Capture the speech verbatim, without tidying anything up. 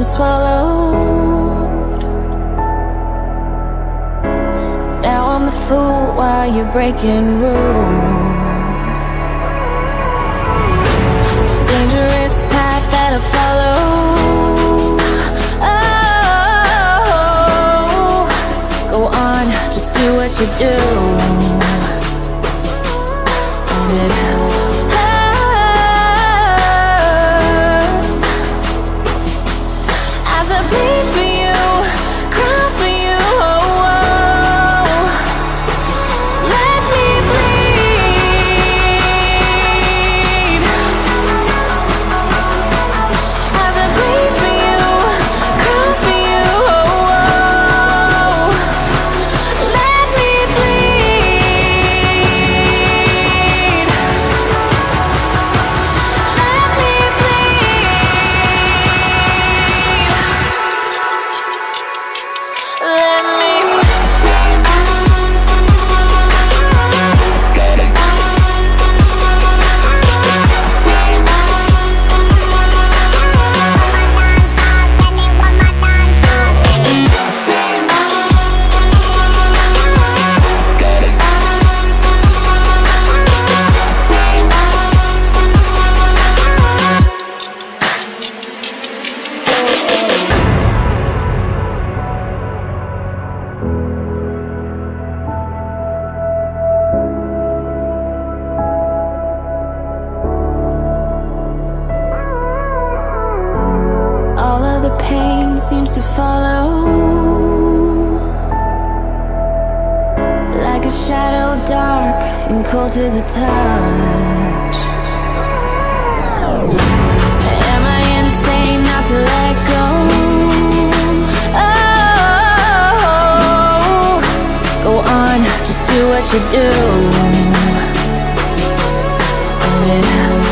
I'm swallowed. Now I'm the fool while you're breaking rules. Dangerous path that I follow. Oh, go on, just do what you do. And it hurts as I bleed for you, cry for you. Oh, oh. Let me bleed as I bleed for you, cry for you. Oh, oh. Let me bleed. Let me bleed. Let me. All of the pain seems to follow, like a shadow dark and cold to the touch. Am I insane not to let go? Oh, go on, just do what you do. And it